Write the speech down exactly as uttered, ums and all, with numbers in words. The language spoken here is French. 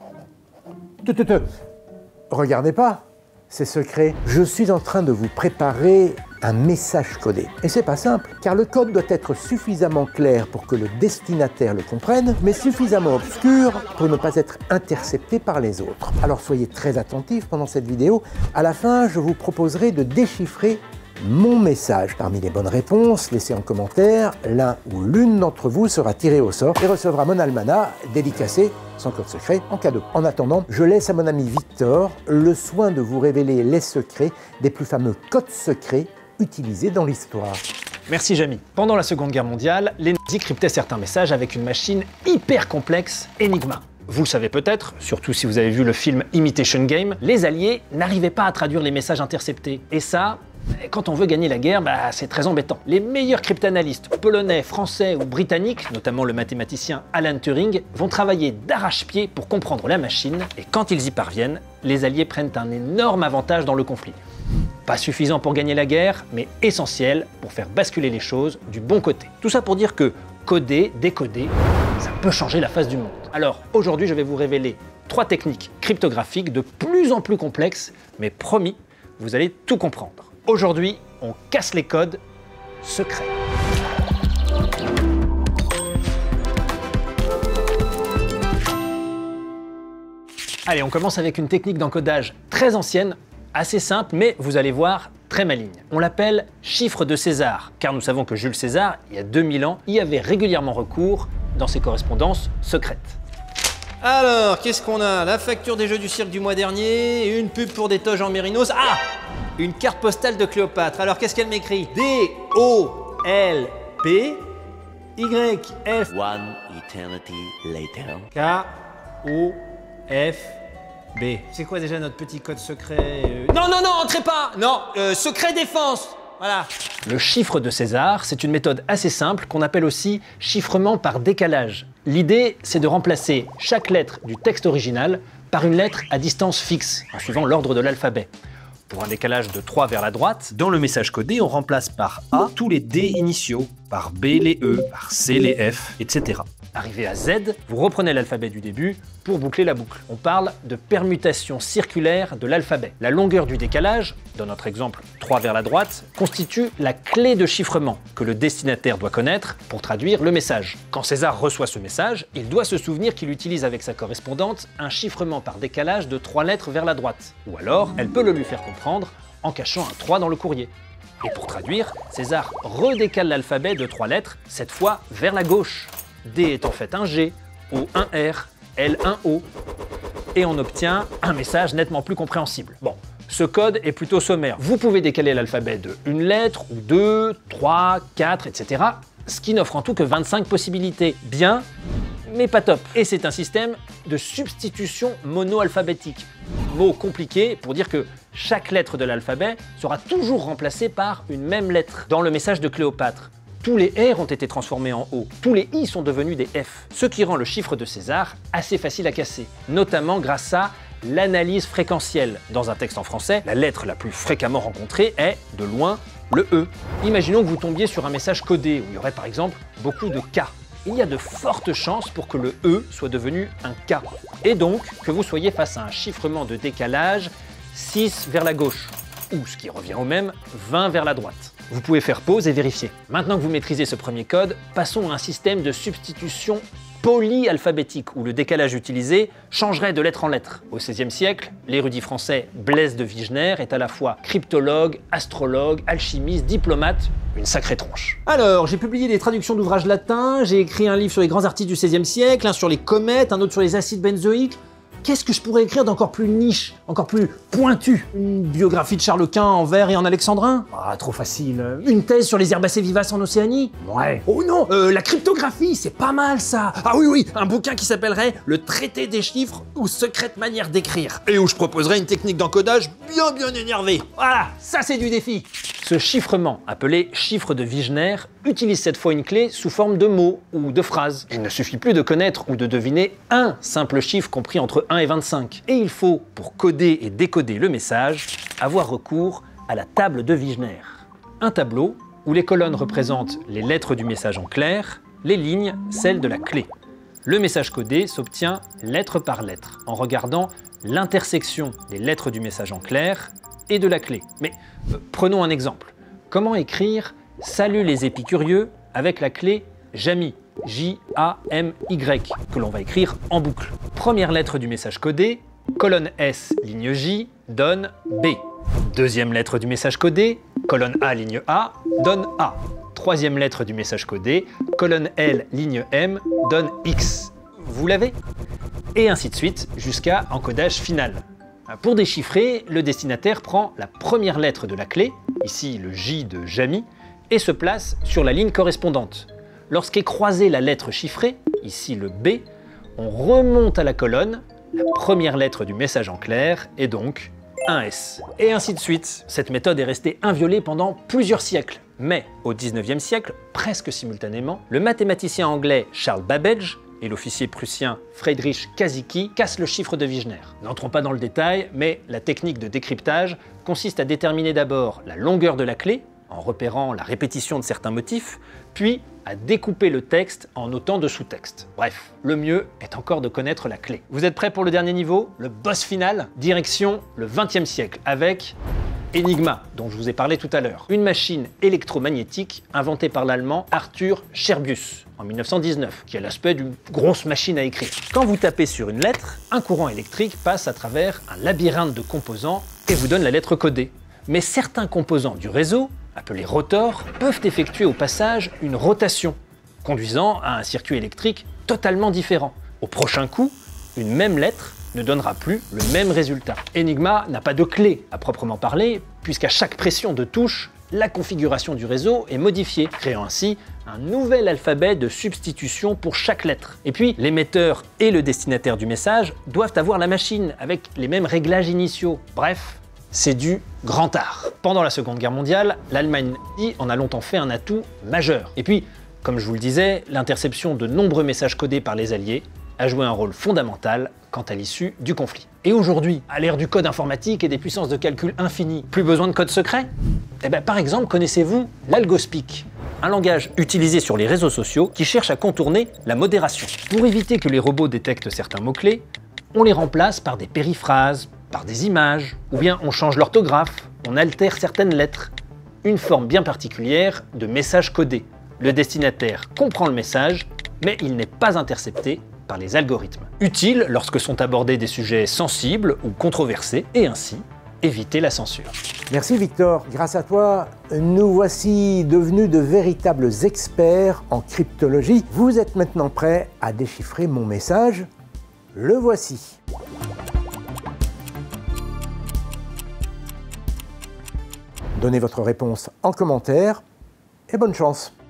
Te, te, te. Regardez pas, c'est secret. Je suis en train de vous préparer un message codé. Et c'est pas simple, car le code doit être suffisamment clair pour que le destinataire le comprenne, mais suffisamment obscur pour ne pas être intercepté par les autres. Alors soyez très attentifs pendant cette vidéo. À la fin, je vous proposerai de déchiffrer mon message. Parmi les bonnes réponses, laissez en commentaire, l'un ou l'une d'entre vous sera tiré au sort et recevra mon almanach dédicacé, sans code secret, en cadeau. En attendant, je laisse à mon ami Victor le soin de vous révéler les secrets des plus fameux codes secrets utilisés dans l'histoire. Merci Jamy. Pendant la Seconde Guerre mondiale, les nazis cryptaient certains messages avec une machine hyper complexe, Enigma. Vous le savez peut-être, surtout si vous avez vu le film Imitation Game, les Alliés n'arrivaient pas à traduire les messages interceptés. Et ça, quand on veut gagner la guerre, bah, c'est très embêtant. Les meilleurs cryptanalystes polonais, français ou britanniques, notamment le mathématicien Alan Turing, vont travailler d'arrache-pied pour comprendre la machine, et quand ils y parviennent, les Alliés prennent un énorme avantage dans le conflit. Pas suffisant pour gagner la guerre, mais essentiel pour faire basculer les choses du bon côté. Tout ça pour dire que coder, décoder, ça peut changer la face du monde. Alors aujourd'hui, je vais vous révéler trois techniques cryptographiques de plus en plus complexes, mais promis, vous allez tout comprendre. Aujourd'hui, on casse les codes secrets. Allez, on commence avec une technique d'encodage très ancienne, assez simple, mais vous allez voir, très maligne. On l'appelle chiffre de César, car nous savons que Jules César, il y a deux mille ans, y avait régulièrement recours dans ses correspondances secrètes. Alors, qu'est-ce qu'on a? La facture des Jeux du cirque du mois dernier, une pub pour des toges en mérinos. Ah! Une carte postale de Cléopâtre. Alors, qu'est-ce qu'elle m'écrit? D O L P Y F One eternity later. K O F B. C'est quoi déjà notre petit code secret? euh... Non, non, non, entrez pas! Non, euh, secret défense. Voilà. Le chiffre de César, c'est une méthode assez simple qu'on appelle aussi chiffrement par décalage. L'idée, c'est de remplacer chaque lettre du texte original par une lettre à distance fixe, en suivant l'ordre de l'alphabet. Pour un décalage de trois vers la droite, dans le message codé, on remplace par A tous les D initiaux, par B les E, par C les F, et cetera. Arrivé à Z, vous reprenez l'alphabet du début pour boucler la boucle. On parle de permutation circulaire de l'alphabet. La longueur du décalage, dans notre exemple trois vers la droite, constitue la clé de chiffrement que le destinataire doit connaître pour traduire le message. Quand César reçoit ce message, il doit se souvenir qu'il utilise avec sa correspondante un chiffrement par décalage de trois lettres vers la droite. Ou alors, elle peut le lui faire comprendre en cachant un trois dans le courrier. Et pour traduire, César redécale l'alphabet de trois lettres, cette fois vers la gauche. D est en fait un G, O un R, L un O, et on obtient un message nettement plus compréhensible. Bon, ce code est plutôt sommaire. Vous pouvez décaler l'alphabet de une lettre, ou deux, trois, quatre, et cetera, ce qui n'offre en tout que vingt-cinq possibilités. Bien, mais pas top. Et c'est un système de substitution mono-alphabétique. Mot compliqué pour dire que chaque lettre de l'alphabet sera toujours remplacée par une même lettre. Dans le message de Cléopâtre, tous les R ont été transformés en O, tous les I sont devenus des F, ce qui rend le chiffre de César assez facile à casser, notamment grâce à l'analyse fréquentielle. Dans un texte en français, la lettre la plus fréquemment rencontrée est, de loin, le E. Imaginons que vous tombiez sur un message codé où il y aurait par exemple beaucoup de K. Il y a de fortes chances pour que le E soit devenu un K, et donc que vous soyez face à un chiffrement de décalage six vers la gauche, ou ce qui revient au même, vingt vers la droite. Vous pouvez faire pause et vérifier. Maintenant que vous maîtrisez ce premier code, passons à un système de substitution polyalphabétique où le décalage utilisé changerait de lettre en lettre. Au seizième siècle, l'érudit français Blaise de Vigenère est à la fois cryptologue, astrologue, alchimiste, diplomate, une sacrée tronche. Alors, j'ai publié des traductions d'ouvrages latins, j'ai écrit un livre sur les grands artistes du seizième siècle, un sur les comètes, un autre sur les acides benzoïques. Qu'est-ce que je pourrais écrire d'encore plus niche, encore plus pointu? Une biographie de Charles Quint en vers et en alexandrin? Ah, trop facile. Une thèse sur les herbacées vivaces en Océanie? Ouais. Oh non, euh, la cryptographie, c'est pas mal ça. Ah oui, oui, un bouquin qui s'appellerait Le traité des chiffres ou secrète manière d'écrire. Et où je proposerais une technique d'encodage bien bien énervée. Voilà, ça c'est du défi. Ce chiffrement, appelé chiffre de Vigenère, utilise cette fois une clé sous forme de mots ou de phrases. Il ne suffit plus de connaître ou de deviner un simple chiffre compris entre un et vingt-cinq. Et il faut, pour coder et décoder le message, avoir recours à la table de Vigenère. Un tableau où les colonnes représentent les lettres du message en clair, les lignes celles de la clé. Le message codé s'obtient lettre par lettre, en regardant l'intersection des lettres du message en clair et de la clé. Mais euh, prenons un exemple. Comment écrire « Salut les épicurieux » avec la clé Jamy, J A M Y, que l'on va écrire en boucle. Première lettre du message codé, colonne S, ligne J, donne B. Deuxième lettre du message codé, colonne A, ligne A, donne A. Troisième lettre du message codé, colonne L, ligne M, donne X. Vous l'avez? Et ainsi de suite, jusqu'à encodage final. Pour déchiffrer, le destinataire prend la première lettre de la clé, ici le J de Jamy, et se place sur la ligne correspondante. Lorsqu'est croisée la lettre chiffrée, ici le B, on remonte à la colonne, la première lettre du message en clair est donc un S. Et ainsi de suite. Cette méthode est restée inviolée pendant plusieurs siècles. Mais au dix-neuvième siècle, presque simultanément, le mathématicien anglais Charles Babbage et l'officier prussien Friedrich Kasicki cassent le chiffre de Wigner. N'entrons pas dans le détail, mais la technique de décryptage consiste à déterminer d'abord la longueur de la clé, en repérant la répétition de certains motifs, puis à découper le texte en notant de sous-texte. Bref, le mieux est encore de connaître la clé. Vous êtes prêts pour le dernier niveau, le boss final? Direction le vingtième siècle avec Enigma, dont je vous ai parlé tout à l'heure. Une machine électromagnétique inventée par l'allemand Arthur Scherbius en mille neuf cent dix-neuf, qui a l'aspect d'une grosse machine à écrire. Quand vous tapez sur une lettre, un courant électrique passe à travers un labyrinthe de composants et vous donne la lettre codée. Mais certains composants du réseau, appelés rotors, peuvent effectuer au passage une rotation, conduisant à un circuit électrique totalement différent. Au prochain coup, une même lettre ne donnera plus le même résultat. Enigma n'a pas de clé à proprement parler, puisqu'à chaque pression de touche, la configuration du réseau est modifiée, créant ainsi un nouvel alphabet de substitution pour chaque lettre. Et puis, l'émetteur et le destinataire du message doivent avoir la machine avec les mêmes réglages initiaux. Bref, c'est du grand art. Pendant la Seconde Guerre mondiale, l'Allemagne en a longtemps fait un atout majeur. Et puis, comme je vous le disais, l'interception de nombreux messages codés par les Alliés a joué un rôle fondamental quant à l'issue du conflit. Et aujourd'hui, à l'ère du code informatique et des puissances de calcul infinies, plus besoin de code secret? Eh bien, par exemple, connaissez-vous l'algospeak, un langage utilisé sur les réseaux sociaux qui cherche à contourner la modération. Pour éviter que les robots détectent certains mots-clés, on les remplace par des périphrases, par des images, ou bien on change l'orthographe, on altère certaines lettres. Une forme bien particulière de message codé. Le destinataire comprend le message, mais il n'est pas intercepté par les algorithmes. Utile lorsque sont abordés des sujets sensibles ou controversés, et ainsi éviter la censure. Merci Victor. Grâce à toi, nous voici devenus de véritables experts en cryptologie. Vous êtes maintenant prêts à déchiffrer mon message? Le voici. Donnez votre réponse en commentaire et bonne chance.